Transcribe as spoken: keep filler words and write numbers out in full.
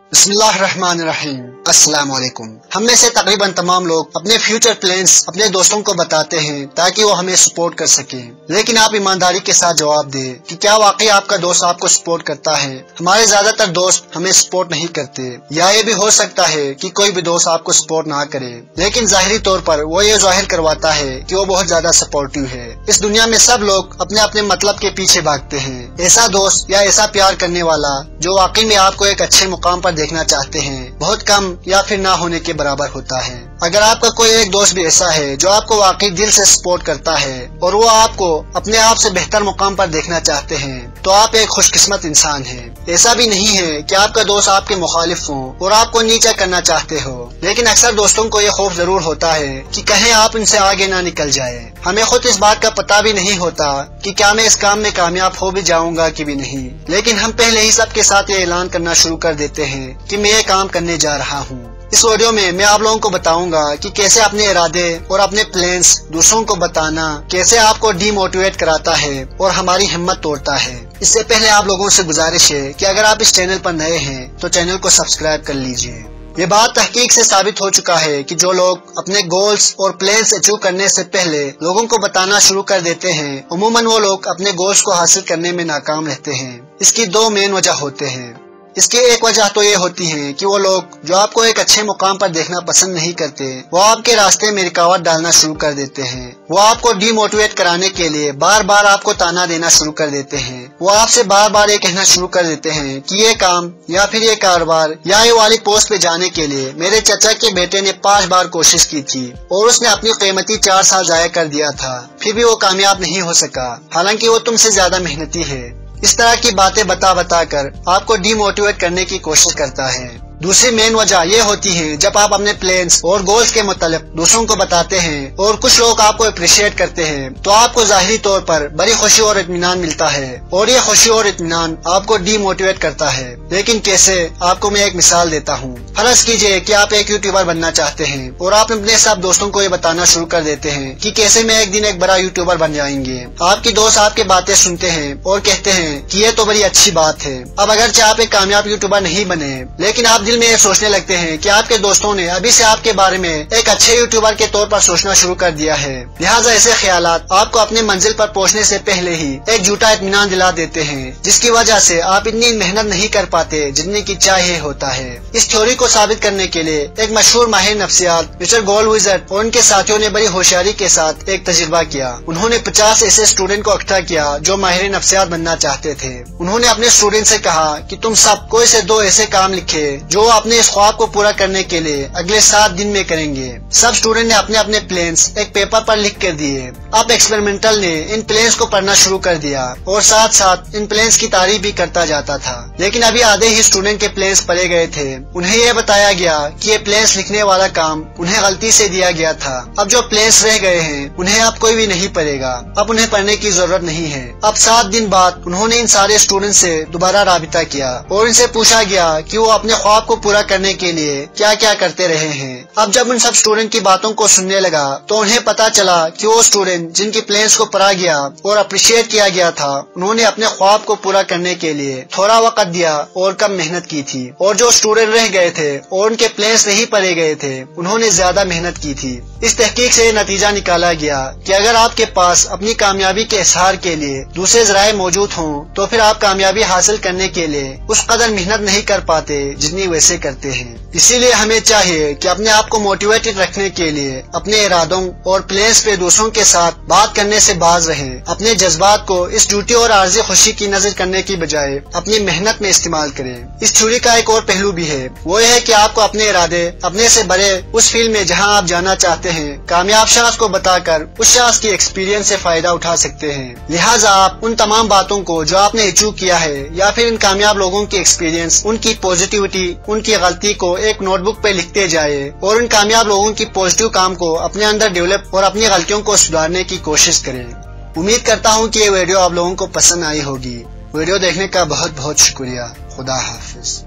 बिस्मिल्लाहिर्रहमानिर्रहीम। अस्सलाम वालेकुम। हम में से तकरीबन तमाम लोग अपने फ्यूचर प्लान्स अपने दोस्तों को बताते हैं ताकि वो हमें सपोर्ट कर सके, लेकिन आप ईमानदारी के साथ जवाब दें कि क्या वाकई आपका दोस्त आपको सपोर्ट करता है। हमारे ज्यादातर दोस्त हमें सपोर्ट नहीं करते, या ये भी हो सकता है कि कोई भी दोस्त आपको सपोर्ट ना करे, लेकिन जाहिरी तौर पर वो ये जाहिर करवाता है कि वो बहुत ज्यादा सपोर्टिव है। इस दुनिया में सब लोग अपने अपने मतलब के पीछे भागते हैं। ऐसा दोस्त या ऐसा प्यार करने वाला जो वाकई में आपको एक अच्छे मुकाम पर देखना चाहते हैं बहुत कम या फिर ना होने के बराबर होता है। अगर आपका कोई एक दोस्त भी ऐसा है जो आपको वाकई दिल से सपोर्ट करता है और वो आपको अपने आप से बेहतर मुकाम पर देखना चाहते हैं, तो आप एक खुशकिस्मत इंसान हैं। ऐसा भी नहीं है कि आपका दोस्त आपके मुखालिफ हो और आपको नीचा करना चाहते हो, लेकिन अक्सर दोस्तों को ये खौफ जरूर होता है कि कहीं आप इनसे आगे ना निकल जाए। हमें खुद इस बात का पता भी नहीं होता कि क्या मैं इस काम में कामयाब हो भी जाऊंगा कि भी नहीं, लेकिन हम पहले ही सबके साथ ये ऐलान करना शुरू कर देते हैं कि मैं ये काम करने जा रहा हूँ। इस वीडियो में मैं आप लोगों को बताऊंगा कि कैसे अपने इरादे और अपने प्लान्स दूसरों को बताना कैसे आपको डीमोटिवेट कराता है और हमारी हिम्मत तोड़ता है। इससे पहले आप लोगों से गुजारिश है कि अगर आप इस चैनल पर नए हैं तो चैनल को सब्सक्राइब कर लीजिए। ये बात तहकीक से साबित हो चुका है कि जो लोग अपने गोल्स और प्लान्स अचीव करने से पहले लोगों को बताना शुरू कर देते हैं, अमूमन वो लोग अपने गोल्स को हासिल करने में नाकाम रहते हैं। इसकी दो मेन वजह होते हैं। इसकी एक वजह तो ये होती है कि वो लोग जो आपको एक अच्छे मुकाम पर देखना पसंद नहीं करते, वो आपके रास्ते में रुकावट डालना शुरू कर देते हैं। वो आपको डीमोटिवेट कराने के लिए बार बार आपको ताना देना शुरू कर देते हैं। वो आपसे बार बार ये कहना शुरू कर देते हैं कि ये काम या फिर ये कारोबार या ये वाली पोस्ट पे जाने के लिए मेरे चाचा के बेटे ने पांच बार कोशिश की थी और उसने अपनी कीमती चार साल जाया कर दिया था, फिर भी वो कामयाब नहीं हो सका, हालांकि वो तुमसे ज्यादा मेहनती है। इस तरह की बातें बता बता कर आपको डीमोटिवेट करने की कोशिश करता है। दूसरी मेन वजह ये होती है जब आप अपने प्लान्स और गोल्स के मुतालिक दूसरों को बताते हैं और कुछ लोग आपको अप्रिशिएट करते हैं, तो आपको जाहिरी तौर पर बड़ी खुशी और इत्मीनान मिलता है और ये खुशी और इत्मीनान आपको डीमोटिवेट करता है। लेकिन कैसे, आपको मैं एक मिसाल देता हूँ। फर्ज कीजिए कि आप एक यूट्यूबर बनना चाहते हैं और आप अपने सब दोस्तों को ये बताना शुरू कर देते हैं कि कैसे मैं एक दिन एक बड़ा यूट्यूबर बन जाएंगे। आपकी दोस्त आपके बातें सुनते हैं और कहते हैं कि ये तो बड़ी अच्छी बात है। अब अगरचे आप एक कामयाब यूट्यूबर नहीं बने, लेकिन आप दिल में ये सोचने लगते हैं कि आपके दोस्तों ने अभी से आपके बारे में एक अच्छे यूट्यूबर के तौर पर सोचना शुरू कर दिया है। लिहाजा ऐसे ख्यालात आपको अपने मंजिल पर पहुंचने से पहले ही एक झूठा इत्मीनान दिला देते हैं, जिसकी वजह से आप इतनी मेहनत नहीं कर पाते जितनी की चाहिए होता है। इस थ्योरी को साबित करने के लिए एक मशहूर माहिर नफ्सियात मिस्टर गोल्डविजर और उनके साथियों ने बड़ी होशियारी के साथ एक तजुर्बा किया। उन्होंने पचास ऐसे स्टूडेंट को इकट्ठा किया जो माहिर नफ्सियात बनना चाहते थे। उन्होंने अपने स्टूडेंट से कहा कि तुम सब कोई से दो ऐसे काम लिखे जो अपने इस ख्वाब को पूरा करने के लिए अगले सात दिन में करेंगे। सब स्टूडेंट ने अपने अपने प्लान्स एक पेपर पर लिख कर दिए। अब एक्सपेरिमेंटल ने इन प्लान्स को पढ़ना शुरू कर दिया और साथ साथ इन प्लान्स की तारीफ भी करता जाता था। लेकिन अभी आधे ही स्टूडेंट के प्लान्स पढ़े गए थे। उन्हें यह बताया गया कि ये प्लान्स लिखने वाला काम उन्हें गलती से दिया गया था। अब जो प्लान्स रह गए हैं उन्हें अब कोई भी नहीं पढ़ेगा, अब उन्हें पढ़ने की जरूरत नहीं है। अब सात दिन बाद उन्होंने इन सारे स्टूडेंट से दोबारा राबिता किया और इनसे पूछा गया कि वो अपने ख्वाब को पूरा करने के लिए क्या क्या करते रहे हैं। अब जब उन सब स्टूडेंट की बातों को सुनने लगा तो उन्हें पता चला कि वो स्टूडेंट जिनकी प्लान्स को पढ़ा गया और अप्रिशिएट किया गया था, उन्होंने अपने ख्वाब को पूरा करने के लिए थोड़ा वक्त दिया और कम मेहनत की थी, और जो स्टूडेंट रह गए थे और उनके प्लान्स नहीं पढ़े गए थे, उन्होंने ज्यादा मेहनत की थी। इस तहकीक से नतीजा निकाला गया कि अगर आपके पास अपनी कामयाबी के इजहार के लिए दूसरे जराए मौजूद हों, तो फिर आप कामयाबी हासिल करने के लिए उस कदर मेहनत नहीं कर पाते जितनी वैसे करते हैं। इसीलिए हमें चाहिए कि अपने आप को मोटिवेटेड रखने के लिए अपने इरादों और प्लान्स पे दूसरों के साथ बात करने से बाज रहें। अपने जज्बात को इस झूठी और आर्जी खुशी की नजर करने की बजाय अपनी मेहनत में इस्तेमाल करें। इस थ्योरी का एक और पहलू भी है, वो ये है कि आपको अपने इरादे अपने से बड़े उस फील्ड में जहां आप जाना चाहते हैं कामयाब शख्स को बताकर उस शख्स की एक्सपीरियंस से फायदा उठा सकते हैं। लिहाजा आप उन तमाम बातों को जो आपने अचीव किया है या फिर इन कामयाब लोगों की एक्सपीरियंस, उनकी पॉजिटिविटी, उनकी गलती को एक नोटबुक पे लिखते जाए और उन कामयाब लोगों की पॉजिटिव काम को अपने अंदर डेवलप और अपनी गलतियों को सुधारने की कोशिश करें। उम्मीद करता हूँ कि ये वीडियो आप लोगों को पसंद आई होगी। वीडियो देखने का बहुत बहुत शुक्रिया। खुदा हाफिज।